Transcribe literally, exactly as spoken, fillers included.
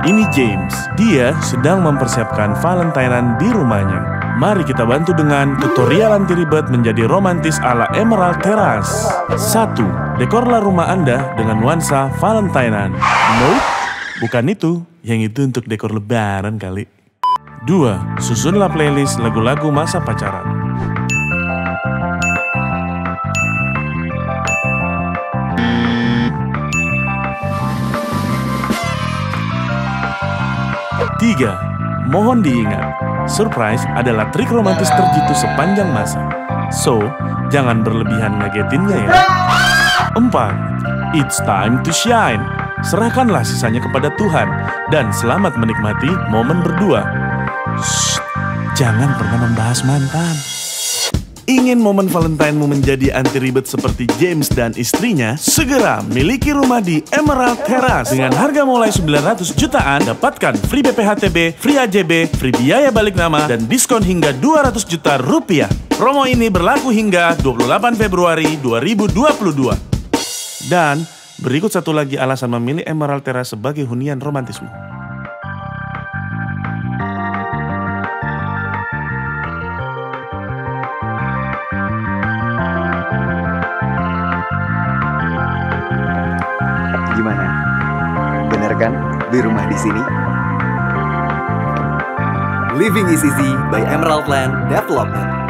Ini James. Dia sedang mempersiapkan Valentinean di rumahnya. Mari kita bantu dengan tutorial anti ribet menjadi romantis ala Emerald Terrace. Satu. Dekorlah rumah Anda dengan nuansa Valentinean. Nope, bukan itu. Yang itu untuk dekor lebaran kali. Dua. Susunlah playlist lagu-lagu masa pacaran. Tiga. Mohon diingat, surprise adalah trik romantis terjitu sepanjang masa. So, jangan berlebihan ngagetinnya ya. Empat. It's time to shine. Serahkanlah sisanya kepada Tuhan dan selamat menikmati momen berdua. Shh, jangan pernah membahas mantan. Ingin momen Valentine-mu menjadi anti ribet seperti James dan istrinya? Segera miliki rumah di Emerald Terrace. Dengan harga mulai sembilan ratus jutaan, dapatkan free B P H T B, free A J B, free biaya balik nama, dan diskon hingga dua ratus juta rupiah. Promo ini berlaku hingga dua puluh delapan Februari dua ribu dua puluh dua. Dan berikut satu lagi alasan memilih Emerald Terrace sebagai hunian romantismu. Gimana? Bener kan? Beli rumah di sini? Living is Easy by Emerald Land Development.